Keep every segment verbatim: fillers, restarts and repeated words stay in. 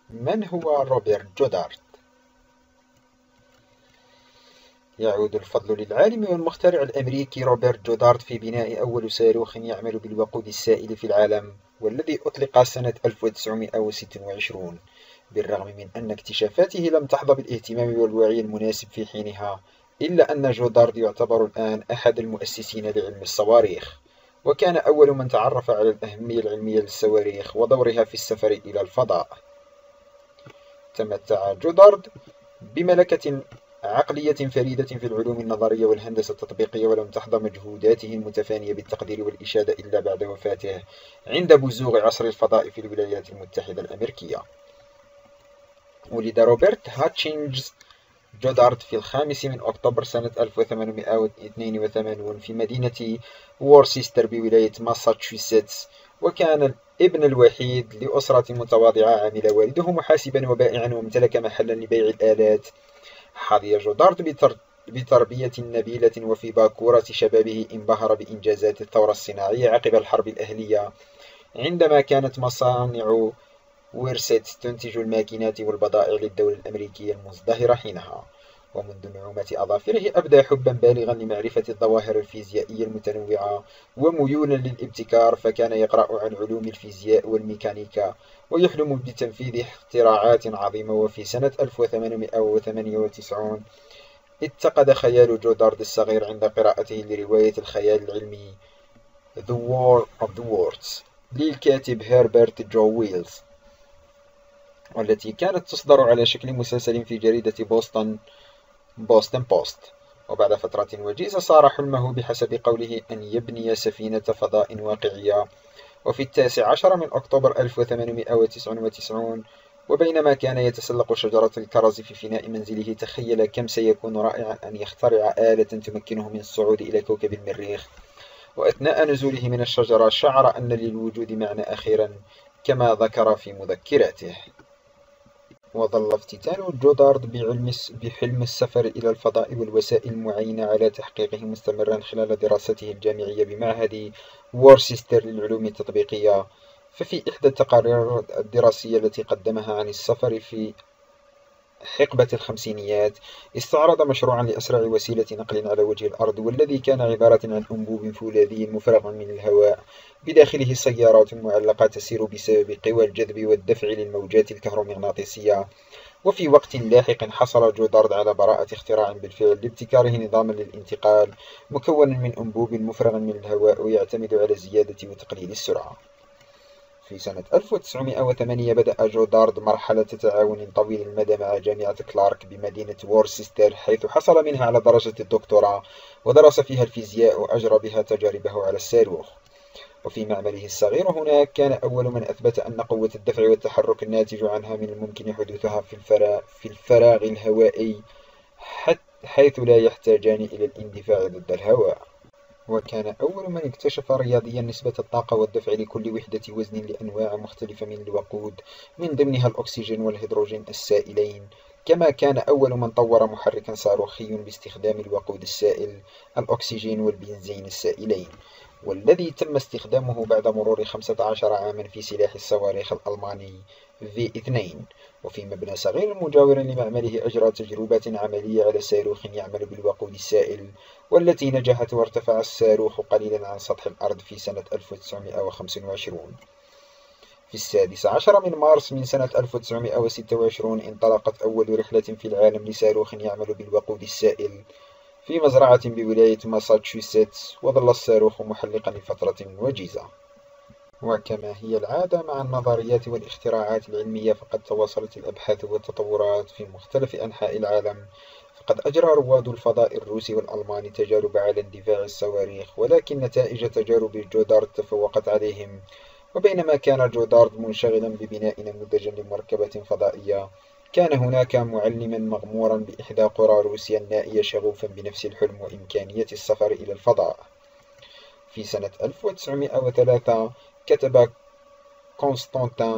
من هو روبرت جودارد؟ يعود الفضل للعالم والمخترع الأمريكي روبرت جودارد في بناء أول صاروخ يعمل بالوقود السائل في العالم، والذي أطلق سنة ألف وتسعمائة وستة وعشرين. بالرغم من أن اكتشافاته لم تحظى بالاهتمام والوعي المناسب في حينها، إلا أن جودارد يعتبر الآن أحد المؤسسين لعلم الصواريخ، وكان أول من تعرف على الأهمية العلمية للصواريخ ودورها في السفر إلى الفضاء. تمتع جودارد بملكة عقلية فريدة في العلوم النظرية والهندسة التطبيقية، ولم تحظى مجهوداته المتفانية بالتقدير والإشادة إلا بعد وفاته عند بزوغ عصر الفضاء في الولايات المتحدة الأمريكية. ولد روبرت هاتشنجز جودارد في الخامس من أكتوبر سنة ألف وثمانمائة واثنين وثمانين في مدينة وورسيستر بولاية ماساتشوستس، وكان الابن الوحيد لأسرة متواضعة. عمل والده محاسبا وبائعا وامتلك محلا لبيع الآلات. حظي جودارد بتر... بتربية نبيلة، وفي باكورة شبابه انبهر بإنجازات الثورة الصناعية عقب الحرب الأهلية، عندما كانت مصانع ويرسيت تنتج الماكينات والبضائع للدولة الأمريكية المزدهرة حينها. ومنذ نعومة أظافره أبدى حبا بالغا لمعرفة الظواهر الفيزيائية المتنوعة وميولا للابتكار، فكان يقرأ عن علوم الفيزياء والميكانيكا ويحلم بتنفيذ اختراعات عظيمة. وفي سنة ألف وثمانمائة وثمانية وتسعين اتقد خيال جودارد الصغير عند قراءته لرواية الخيال العلمي The War of the Worlds للكاتب هربرت جو ويلز، والتي كانت تصدر على شكل مسلسل في جريدة بوسطن بوسطن بوست. وبعد فترة وجيزة صار حلمه بحسب قوله أن يبني سفينة فضاء واقعية. وفي التاسع عشر من أكتوبر ألف وثمانمائة وتسعة وتسعين، وبينما كان يتسلق شجرة الكرز في فناء منزله، تخيل كم سيكون رائعا أن يخترع آلة تمكنه من الصعود إلى كوكب المريخ. وأثناء نزوله من الشجرة شعر أن للوجود معنى أخيرا، كما ذكر في مذكراته. وظل افتتان جودارد بعلم بحلم السفر إلى الفضاء والوسائل المعينة على تحقيقه مستمرا خلال دراسته الجامعية بمعهد وورسيستر للعلوم التطبيقية. ففي إحدى التقارير الدراسية التي قدمها عن السفر في حقبة الخمسينيات، استعرض مشروعا لأسرع وسيلة نقل على وجه الأرض، والذي كان عبارة عن أنبوب فولاذي مفرغ من الهواء بداخله سيارات معلقة تسير بسبب قوى الجذب والدفع للموجات الكهرومغناطيسية. وفي وقت لاحق حصل جودارد على براءة اختراع بالفعل لابتكاره نظاما للانتقال مكونا من أنبوب مفرغ من الهواء يعتمد على زيادة وتقليل السرعة. في سنة ألف وتسعمائة وثمانية بدأ جودارد مرحلة تعاون طويل المدى مع جامعة كلارك بمدينة وورسيستر، حيث حصل منها على درجة الدكتوراه، ودرس فيها الفيزياء وأجرى بها تجاربه على الصاروخ. وفي معمله الصغير هناك كان أول من أثبت أن قوة الدفع والتحرك الناتج عنها من الممكن حدوثها في الفراغ, في الفراغ الهوائي، حيث لا يحتاجان إلى الاندفاع ضد الهواء. وكان أول من اكتشف رياضيا نسبة الطاقة والدفع لكل وحدة وزن لأنواع مختلفة من الوقود، من ضمنها الأكسجين والهيدروجين السائلين. كما كان أول من طور محركا صاروخي باستخدام الوقود السائل الأكسجين والبنزين السائلين، والذي تم استخدامه بعد مرور خمسة عشر عاما في سلاح الصواريخ الألماني في اثنين. وفي مبنى صغير مجاور لمعمله أجرى تجربات عملية على صاروخ يعمل بالوقود السائل، والتي نجحت، وارتفع الصاروخ قليلا عن سطح الأرض في سنة ألف وتسعمائة وخمسة وعشرين. في السادس عشر من مارس من سنة ألف وتسعمائة وستة وعشرين انطلقت أول رحلة في العالم لصاروخ يعمل بالوقود السائل في مزرعة بولاية ماساتشوستس، وظل الصاروخ محلقا لفترة وجيزة. وكما هي العادة مع النظريات والاختراعات العلمية، فقد تواصلت الأبحاث والتطورات في مختلف أنحاء العالم. فقد أجرى رواد الفضاء الروسي والألماني تجارب على اندفاع الصواريخ، ولكن نتائج تجارب جودارد تفوقت عليهم. وبينما كان جودارد منشغلا ببناء نموذج لمركبة فضائية، كان هناك معلما مغمورا بإحدى قرى روسيا النائية شغوفا بنفس الحلم وإمكانية السفر إلى الفضاء. في سنة ألف وتسعمائة وثلاثة كتب كونستانتين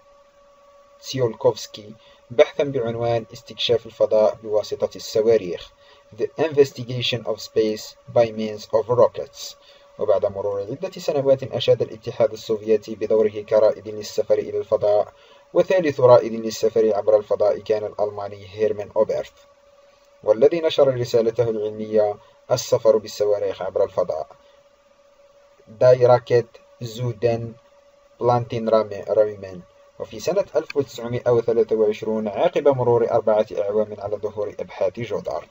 تسيولكوفسكي بحثا بعنوان استكشاف الفضاء بواسطة الصواريخ The Investigation of Space by Means of Rockets. وبعد مرور عدة سنوات أشاد الاتحاد السوفيتي بدوره كرائد للسفر إلى الفضاء، وثالث رائد للسفر عبر الفضاء كان الألماني هيرمان أوبرت، والذي نشر رسالته العلمية السفر بالصواريخ عبر الفضاء داي راكيت زو دن بلانتين رامين. وفي سنة ألف وتسعمائة وثلاثة وعشرين عقب مرور أربعة أعوام على ظهور أبحاث جودارد.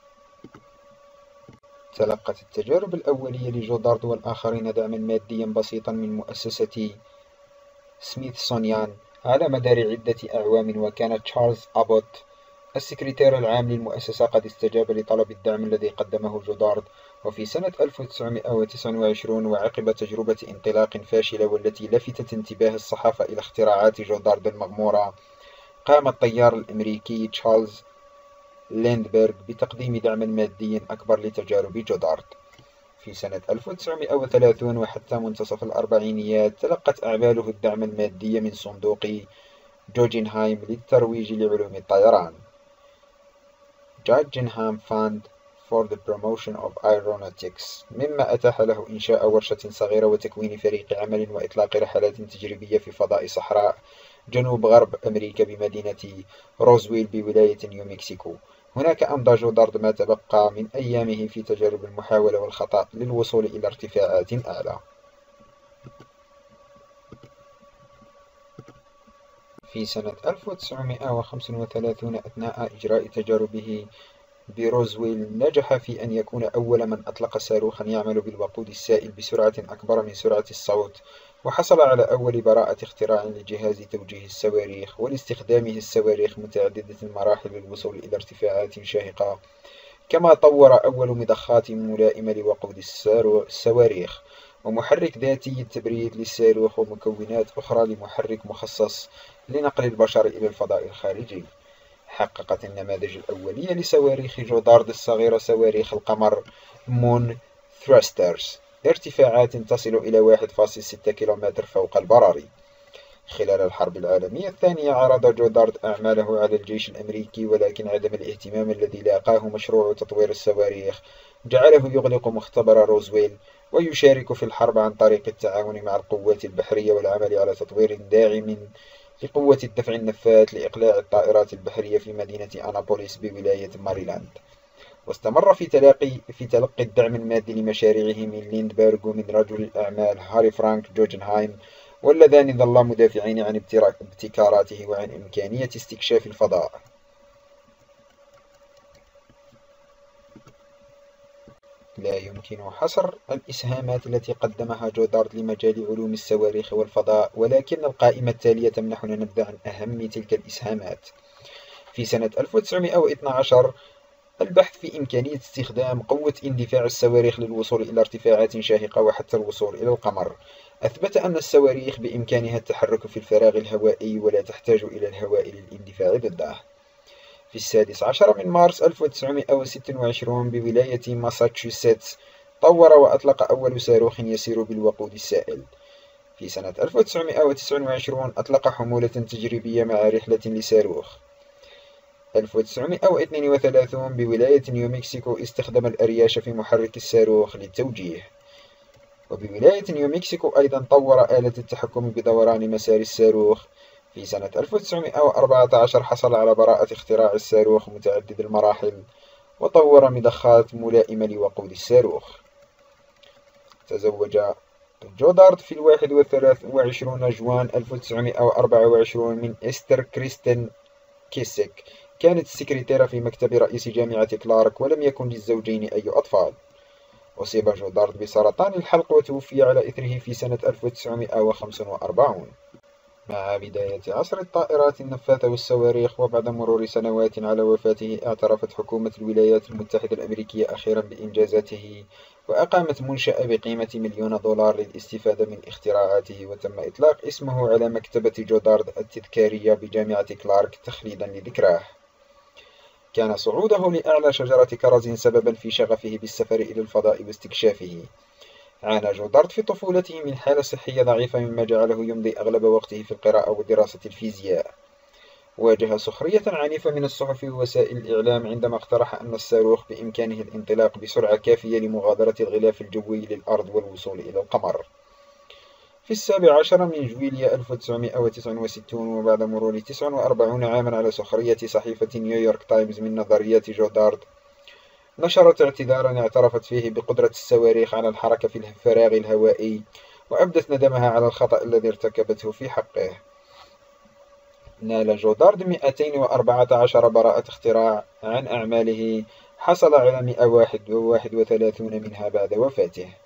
تلقت التجارب الأولية لجودارد والآخرين دعما ماديا بسيطا من مؤسسة سميثسونيان على مدار عدة أعوام، وكان تشارلز أبوت السكرتير العام للمؤسسة قد استجاب لطلب الدعم الذي قدمه جودارد. وفي سنة ألف وتسعمائة وتسعة وعشرين وعقب تجربة انطلاق فاشلة والتي لفتت انتباه الصحافة إلى اختراعات جودارد المغمورة، قام الطيار الأمريكي تشارلز ليندبرغ بتقديم دعم مادي أكبر لتجارب جودارد. في سنة ألف وتسعمائة وثلاثين وحتى منتصف الأربعينيات تلقت أعماله الدعم المادي من صندوق جوجنهايم للترويج لعلوم الطيران Guggenheim Fund for the Promotion of Aeronautics، مما أتاح له إنشاء ورشة صغيرة وتكوين فريق عمل وإطلاق رحلات تجريبية في فضاء صحراء جنوب غرب أمريكا بمدينة روزويل بولاية نيومكسيكو. هناك أمضى جودارد ما تبقى من أيامه في تجارب المحاولة والخطأ للوصول إلى ارتفاعات أعلى. في سنة ألف وتسعمائة وخمسة وثلاثين أثناء إجراء تجاربه بروزويل نجح في أن يكون أول من أطلق صاروخا يعمل بالوقود السائل بسرعة أكبر من سرعة الصوت، وحصل على أول براءة اختراع لجهاز توجيه الصواريخ ولاستخدامه الصواريخ متعددة المراحل للوصول إلى ارتفاعات شاهقة. كما طور أول مضخات ملائمة لوقود الصواريخ ومحرك ذاتي التبريد للصاروخ ومكونات أخرى لمحرك مخصص لنقل البشر إلى الفضاء الخارجي. حققت النماذج الأولية لصواريخ جودارد الصغيرة صواريخ القمر مون ثراسترز ارتفاعات تصل إلى واحد فاصلة ستة كيلومتر فوق البراري. خلال الحرب العالمية الثانية عرض جودارد أعماله على الجيش الأمريكي، ولكن عدم الاهتمام الذي لاقاه مشروع تطوير الصواريخ جعله يغلق مختبر روزويل ويشارك في الحرب عن طريق التعاون مع القوات البحرية والعمل على تطوير داعم لقوة الدفع النفاث لإقلاع الطائرات البحرية في مدينة أنابوليس بولاية ماريلاند. واستمر في تلقي في تلقي الدعم المادي لمشاريعه من ليندبرغ ومن رجل الأعمال هاري فرانك جوجنهايم، واللذان ظلا مدافعين عن ابتكاراته وعن إمكانية استكشاف الفضاء. لا يمكن حصر الإسهامات التي قدمها جودارد لمجال علوم الصواريخ والفضاء، ولكن القائمة التالية تمنحنا نبذة عن أهم تلك الإسهامات. في سنة ألف وتسعمائة واثني عشر البحث في إمكانية استخدام قوة اندفاع الصواريخ للوصول إلى ارتفاعات شاهقة وحتى الوصول إلى القمر أثبت أن الصواريخ بإمكانها التحرك في الفراغ الهوائي ولا تحتاج إلى الهواء للاندفاع ضده. في السادس عشر من مارس ألف وتسعمائة وستة وعشرين بولاية ماساتشوستس طور وأطلق أول صاروخ يسير بالوقود السائل. في سنة ألف وتسعمائة وتسعة وعشرين أطلق حمولة تجريبية مع رحلة لصاروخ. ألف وتسعمائة واثنين وثلاثين بولاية نيومكسيكو استخدم الأرياش في محرك الصاروخ للتوجيه. وبولاية نيومكسيكو أيضا طور آلة التحكم بدوران مسار الصاروخ. في سنة ألف وتسعمائة وأربعة عشر حصل على براءة اختراع الصاروخ متعدد المراحل وطور مضخات ملائمة لوقود الصاروخ. تزوج جودارد في الواحد وعشرين جوان ألف وتسعمائة وأربعة وعشرين من إستر كريستين كيسك، كانت السكرتيرة في مكتب رئيس جامعة كلارك، ولم يكن للزوجين أي أطفال. أصيب جودارد بسرطان الحلق وتوفي على إثره في سنة ألف وتسعمائة وخمسة وأربعين. مع بداية عصر الطائرات النفاثة والصواريخ وبعد مرور سنوات على وفاته، اعترفت حكومة الولايات المتحدة الأمريكية أخيرا بإنجازاته وأقامت منشأة بقيمة مليون دولار للاستفادة من اختراعاته، وتم إطلاق اسمه على مكتبة جودارد التذكارية بجامعة كلارك تخليدا لذكراه. كان صعوده لأعلى شجرة كرز سببا في شغفه بالسفر إلى الفضاء واستكشافه. عانى جودارد في طفولته من حالة صحية ضعيفة، مما جعله يمضي أغلب وقته في القراءة ودراسة الفيزياء. واجه سخرية عنيفة من الصحف ووسائل الإعلام عندما اقترح أن الصاروخ بإمكانه الانطلاق بسرعة كافية لمغادرة الغلاف الجوي للأرض والوصول إلى القمر. في السابع عشر من جويلية ألف وتسعمائة وتسعة وستين، وبعد مرور تسع وأربعين عاما على سخرية صحيفة نيويورك تايمز من نظريات جودارد، نشرت اعتذارا اعترفت فيه بقدرة الصواريخ على الحركة في الفراغ الهوائي، وأبدت ندمها على الخطأ الذي ارتكبته في حقه. نال جودارد مئتين وأربعة عشر براءة اختراع عن أعماله، حصل على مئة وواحد وثلاثين منها بعد وفاته.